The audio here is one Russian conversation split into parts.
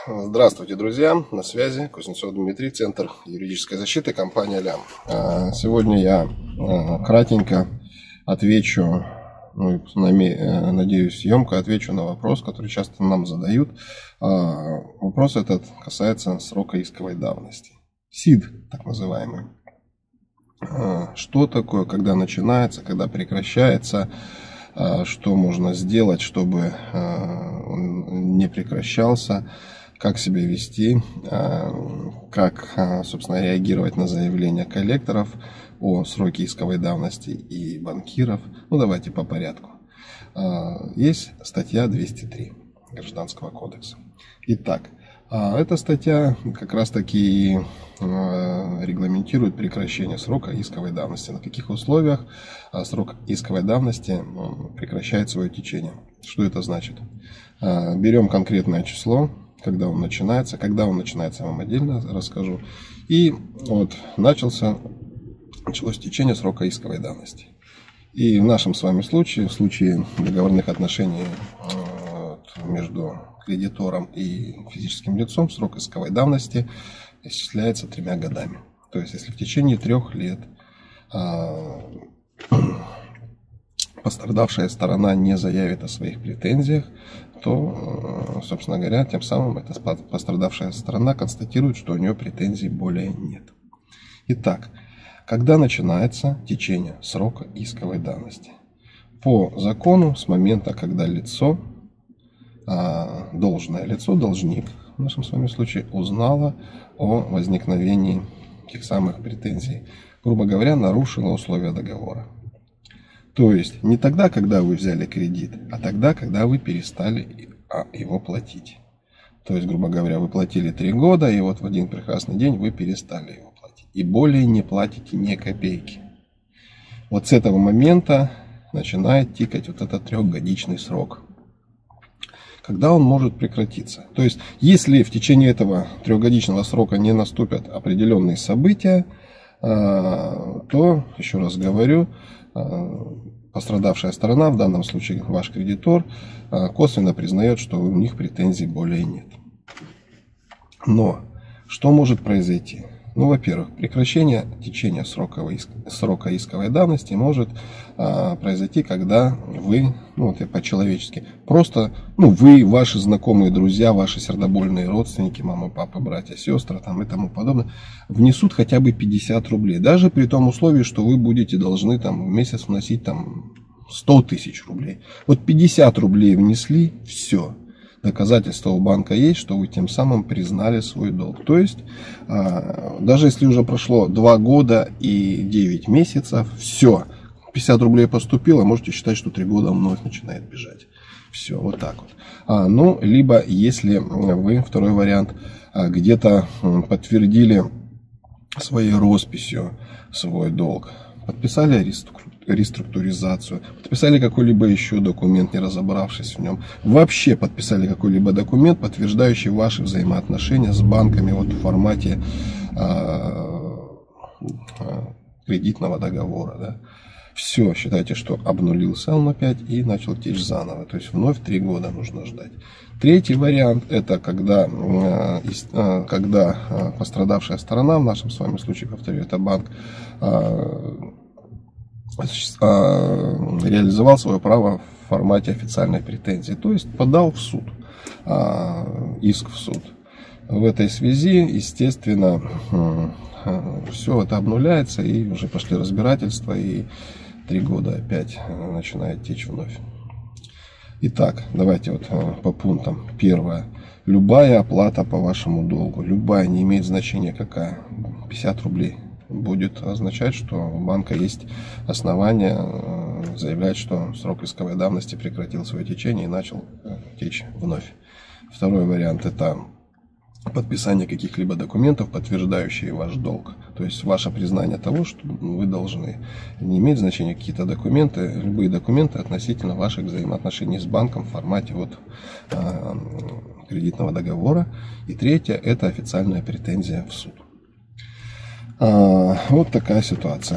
Здравствуйте, друзья! На связи Кузнецов Дмитрий, Центр юридической защиты, компания Лям. Сегодня я кратенько отвечу, надеюсь, емко отвечу на вопрос, который часто нам задают. Вопрос этот касается срока исковой давности. СИД, так называемый. Что такое, когда начинается, когда прекращается, что можно сделать, чтобы он не прекращался, как себя вести, как, собственно, реагировать на заявления коллекторов о сроке исковой давности и банкиров. Ну, давайте по порядку. Есть статья 203 Гражданского кодекса. Итак, эта статья как раз-таки регламентирует прекращение срока исковой давности. На каких условиях срок исковой давности прекращает свое течение. Что это значит? Берем конкретное число, когда он начинается. Когда он начинается, я вам отдельно расскажу. И вот началось течение срока исковой давности. И в нашем с вами случае, в случае договорных отношений между кредитором и физическим лицом, срок исковой давности исчисляется 3 годами. То есть, если в течение 3 лет пострадавшая сторона не заявит о своих претензиях, то, собственно говоря, тем самым эта пострадавшая сторона констатирует, что у нее претензий более нет. Итак, когда начинается течение срока исковой давности? По закону, с момента, когда лицо, должное лицо, должник, в нашем с вами случае, узнало о возникновении тех самых претензий, грубо говоря, нарушило условия договора. То есть не тогда, когда вы взяли кредит, а тогда, когда вы перестали его платить. То есть, грубо говоря, вы платили 3 года, и вот в один прекрасный день вы перестали его платить. И более не платите ни копейки. Вот с этого момента начинает тикать вот этот 3-годичный срок. Когда он может прекратиться. То есть, если в течение этого 3-годичного срока не наступят определенные события, то, еще раз говорю, пострадавшая сторона, в данном случае ваш кредитор, косвенно признает, что у них претензий более нет. Но что может произойти? Ну, во-первых, прекращение течения срока исковой давности может произойти, когда вы, ну вот я по-человечески, просто, вы, ваши знакомые, друзья, ваши сердобольные родственники, мама, папа, братья, сестры там, и тому подобное, внесут хотя бы 50 рублей. Даже при том условии, что вы будете должны там, в месяц вносить там, 100 тысяч рублей. Вот 50 рублей внесли, все. Доказательства у банка есть, что вы тем самым признали свой долг. То есть, даже если уже прошло 2 года и 9 месяцев, все, 50 рублей поступило, можете считать, что 3 года вновь начинает бежать. Все, вот так вот. Либо, если вы, второй вариант, где-то подтвердили своей росписью свой долг, подписали реструктуризацию, подписали какой-либо еще документ, не разобравшись в нем, вообще подписали какой-либо документ, подтверждающий ваши взаимоотношения с банками вот в формате кредитного договора. Да? Все, считайте, что обнулился он опять и начал течь заново. То есть вновь 3 года нужно ждать. Третий вариант — это когда пострадавшая сторона, в нашем с вами случае, повторю, это банк, реализовал свое право в формате официальной претензии, то есть подал в суд, иск в суд. В этой связи, естественно, все это обнуляется, и уже пошли разбирательства, и 3 года опять начинает течь вновь. Итак, давайте вот по пунктам. Первое. Любая оплата по вашему долгу, любая, не имеет значения какая, 50 рублей. Будет означать, что у банка есть основания заявлять, что срок исковой давности прекратил свое течение и начал течь вновь. Второй вариант — это подписание каких-либо документов, подтверждающие ваш долг. То есть ваше признание того, что вы должны. Не имеет значения какие-то документы, любые документы относительно ваших взаимоотношений с банком в формате кредитного договора. И третье — это официальная претензия в суд. Вот такая ситуация.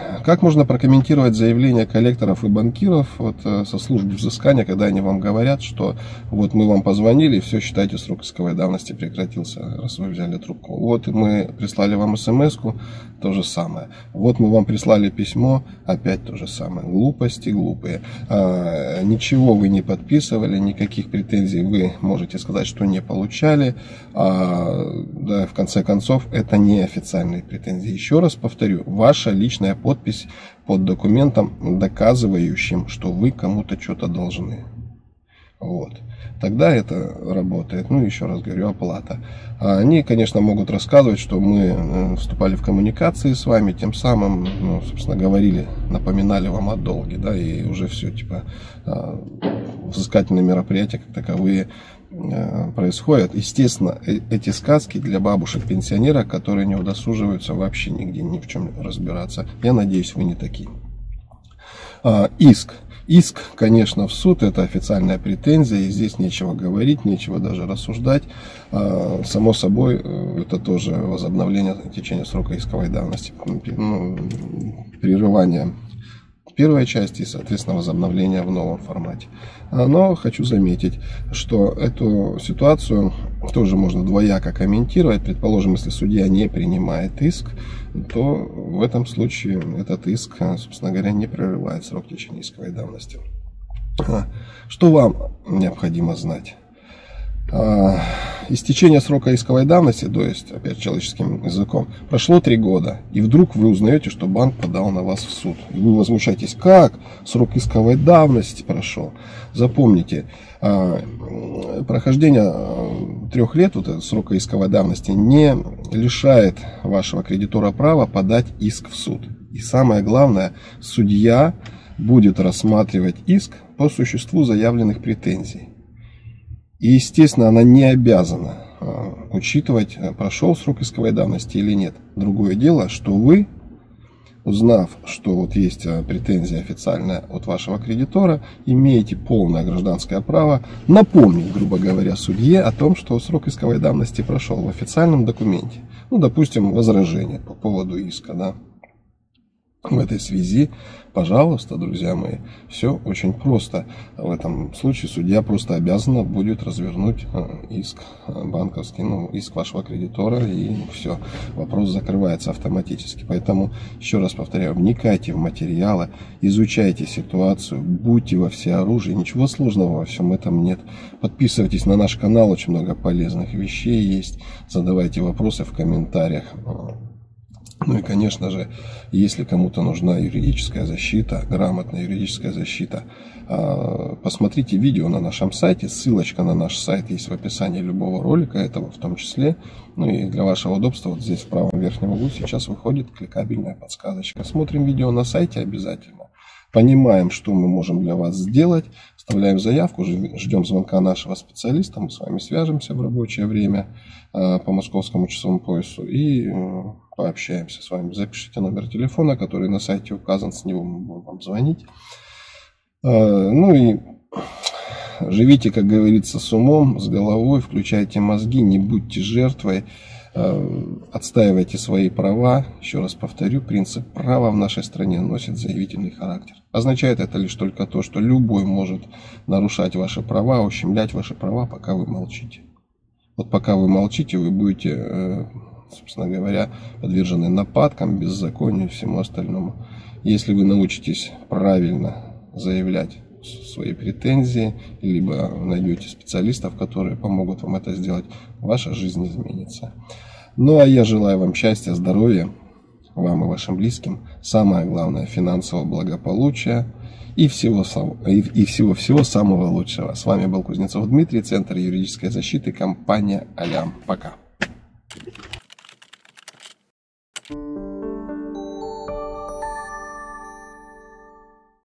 Как можно прокомментировать заявления коллекторов и банкиров вот, со службы взыскания, когда они вам говорят, что вот мы вам позвонили, все, считайте, срок исковой давности прекратился, раз вы взяли трубку. Вот мы прислали вам смс-ку, то же самое. Вот мы вам прислали письмо, опять то же самое. Глупости глупые. Ничего вы не подписывали, никаких претензий вы можете сказать, что не получали. Да, в конце концов, это не официальные претензии. Еще раз повторю, ваша личная подпись под документом, доказывающим, что вы кому-то что-то должны. Вот. Тогда это работает. Ну, еще раз говорю, оплата. Они, конечно, могут рассказывать, что мы вступали в коммуникации с вами, тем самым, ну, собственно, говорили, напоминали вам о долге, да, и уже все, типа, взыскательные мероприятия как таковые происходят. Естественно, эти сказки для бабушек-пенсионеров, которые не удосуживаются вообще нигде ни в чем разбираться. Я надеюсь, вы не такие. Иск, конечно, в суд, это официальная претензия, и здесь нечего говорить, нечего даже рассуждать. Само собой, это тоже возобновление течения срока исковой давности, прерывание первой части и, соответственно, возобновление в новом формате. Но хочу заметить, что эту ситуацию тоже можно двояко комментировать. Предположим, если судья не принимает иск, то в этом случае этот иск, собственно говоря, не прерывает срок течения исковой давности. Что вам необходимо знать? Истечение срока исковой давности, то есть, опять человеческим языком, прошло 3 года, и вдруг вы узнаете, что банк подал на вас в суд. И вы возмущаетесь, как? Срок исковой давности прошел. Запомните, прохождение 3 лет вот, срока исковой давности не лишает вашего кредитора права подать иск в суд. И самое главное, судья будет рассматривать иск по существу заявленных претензий. И, естественно, она не обязана учитывать, прошел срок исковой давности или нет. Другое дело, что вы, узнав, что вот есть претензия официальная от вашего кредитора, имеете полное гражданское право напомнить, грубо говоря, судье о том, что срок исковой давности прошел в официальном документе. Ну, допустим, возражение по поводу иска, да. В этой связи, пожалуйста, друзья мои, все очень просто. В этом случае судья просто обязана будет развернуть иск банковский, ну, иск вашего кредитора, и все, вопрос закрывается автоматически. Поэтому, еще раз повторяю, вникайте в материалы, изучайте ситуацию, будьте во всеоружии, ничего сложного во всем этом нет. Подписывайтесь на наш канал, очень много полезных вещей есть, задавайте вопросы в комментариях. Ну и, конечно же, если кому-то нужна юридическая защита, грамотная юридическая защита, посмотрите видео на нашем сайте. Ссылочка на наш сайт есть в описании любого ролика, этого в том числе. Ну и для вашего удобства, вот здесь в правом верхнем углу сейчас выходит кликабельная подсказочка. Смотрим видео на сайте обязательно. Понимаем, что мы можем для вас сделать. Вставляем заявку, ждем звонка нашего специалиста. Мы с вами свяжемся в рабочее время по московскому часовому поясу и пообщаемся с вами. Запишите номер телефона, который на сайте указан, с него мы будем вам звонить. Ну и живите, как говорится, с умом, с головой, включайте мозги, не будьте жертвой, отстаивайте свои права. Еще раз повторю, принцип права в нашей стране носит заявительный характер. Означает это лишь только то, что любой может нарушать ваши права, ущемлять ваши права, пока вы молчите. Вот пока вы молчите, вы будете, собственно говоря, подвержены нападкам, беззаконию и всему остальному. Если вы научитесь правильно заявлять свои претензии, либо найдете специалистов, которые помогут вам это сделать, ваша жизнь изменится. Ну а я желаю вам счастья, здоровья, вам и вашим близким, самое главное, финансового благополучия и всего самого лучшего. С вами был Кузнецов Дмитрий, Центр юридической защиты, компания Алям. Пока.